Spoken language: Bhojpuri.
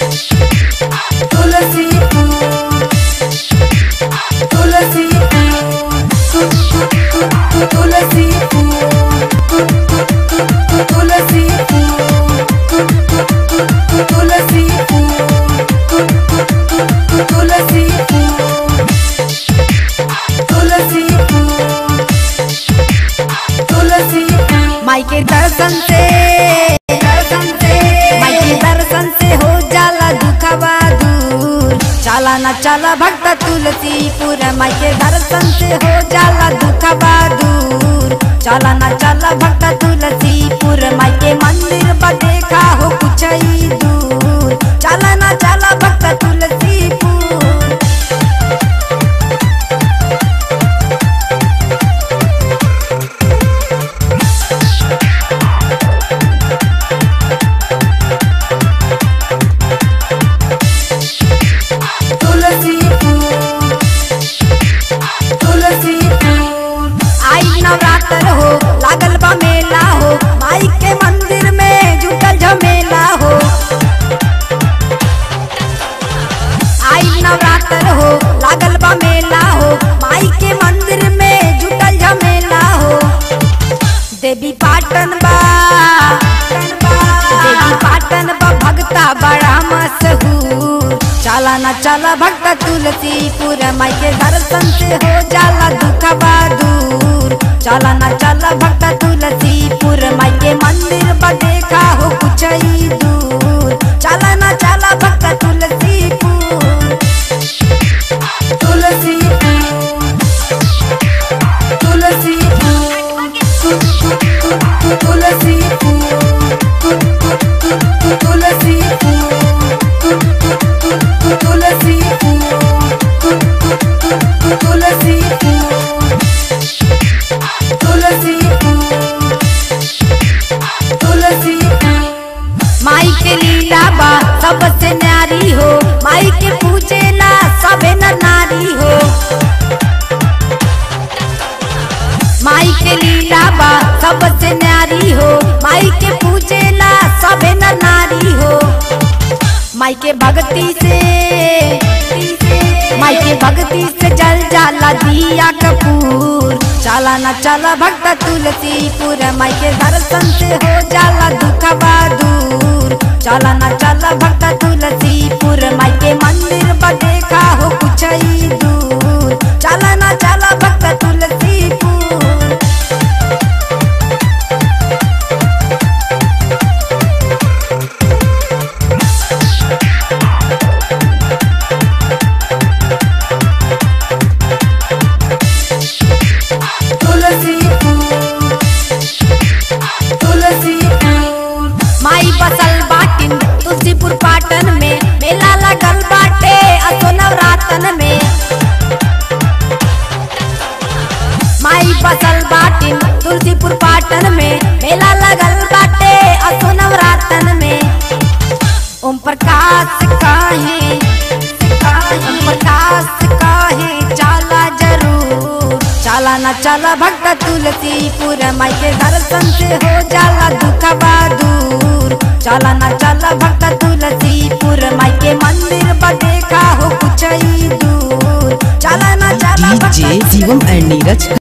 माई के दर्शन से माई के दर्शन से हो जाला दुखवा दूर। चला न चला भक्त तुलसीपुर, माई के दर्शन से हो जाला दुखवा दूर। चला न चला भक्त तुलसीपुर, माई के मंदिर पर देखा हो कुछ ही दूर। चला न चला भक्त तुलसीपुर। नवरात्र हो लागल बा मेला हो, माई के मंदिर में जुटल झमेला हो। आई नवरात्र हो लागल बा मेला हो, माई के मंदिर में जुटल झमेला हो। देवी पाटन बा भगता बड़ा मशहूर। चला न चला भक्त तुलसीपुर, माई के दर्शन से हो जाला दुखवा दूर। चला न चला भक्त तुलसीपुर, माई के मंदिर पर देखा हो कुछ ही दूर। चला न चला भक्त तुलसीपुर। माई के लीला बा सबसे न्यारी हो, माई के पूजे ला सबे न नारी हो। माई के लीला बा सबसे न्यारी हो, माई के पूजे ला सबे न नारी हो। माई के भक्ति से जल जाला दिया कपूर। चला न चला भक्त तुलसीपुर, माई के दर्शन से हो जाला दुखवा दूर। चला न चला भक्त तुलसीपुर, माई के मंदिर पर देखा हो कुछ ही दूर। चला न चला भक्त तुलसीपुर। माई बसल बाटिन तुलसीपुर पाटन में, मेला लगल बाटे असो नवरातन में। माई बसल बाटिन तुलसीपुर पाटन में, मेला लगल बाटे असो नवरातन में। ओम प्रकाश काहे चला जरूर। चला न चला भक्त तुलसीपुर, माई के दर्शन से हो जाला दुखवा दूर। चला न चला भक्त तुलसीपुर, माई के मंदिर पर देखा हो कुछ ही दूर। चला न चला डीजे जीवम एंड नीरज।